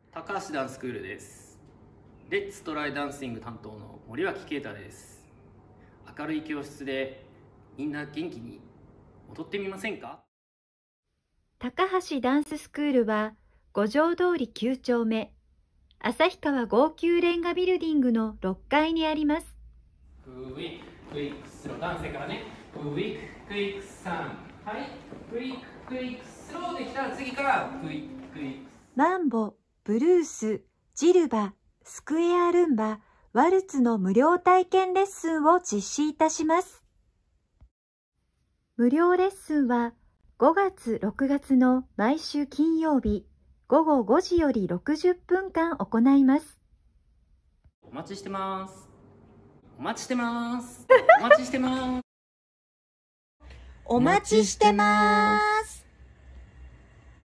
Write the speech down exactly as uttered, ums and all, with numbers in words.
高橋ダンススクールです。レッツトライダンシング担当の森脇啓太です。明るい教室でみんな元気に踊ってみませんか？ 高橋ダンススクールは五条通りきゅう丁目、旭川号泣レンガビルディングのろっかいにあります。 クイッククイックスロー、男性からね。クイッククイックさん、はい、クイッククイックスローできたら次からクイッククイック。 マンボ、ブルース、ジルバ、スクエアルンバ、ワルツの無料体験レッスンを実施いたします。無料レッスンはごがつ、ろくがつの毎週金曜日ごごごじよりろくじゅっぷんかん行います。 お待ちしてます。お待ちしてます。お待ちしてます。 お待ちしてます。